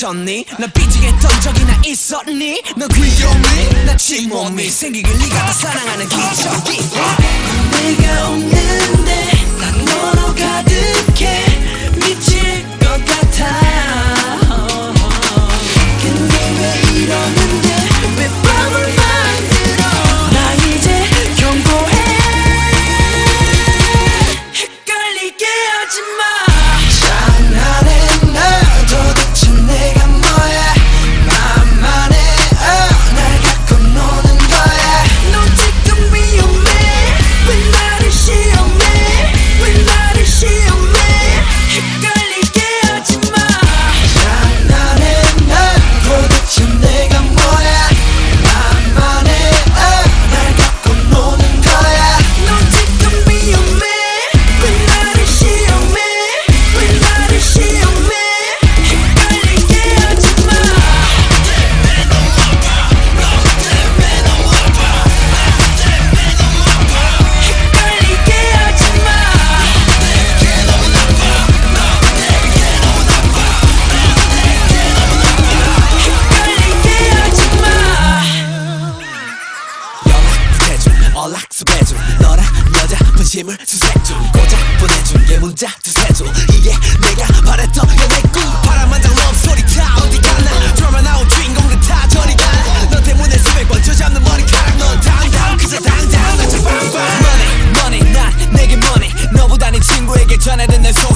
미쳤니? 나 삐지겠던 적이나 있었니? 너 귀여움이 나 침몸이 생기길 네가 다 사랑하는 기적이 내가 없는데 난 너로 가득해 미칠 것 같아 근데 왜 이러는데 왜 밤을 만들어 나 이제 경고해 헷갈리게 하지마 약속해줘 너랑 여자 분심을 수색중 고작 보내준 게 문자 두세 줄 이게 내가 바랬던 연애 꿈 파란만장 럽소리 다 어디 가나 드라마 나온 주인공들 다 저리 가나 너 때문에 수백 번 쥐잡는 머리카락 넌 당당 그저 당당 나 저 빵빵 Money money 난 내게 money 너보다 네 친구에게 전해든 내 소리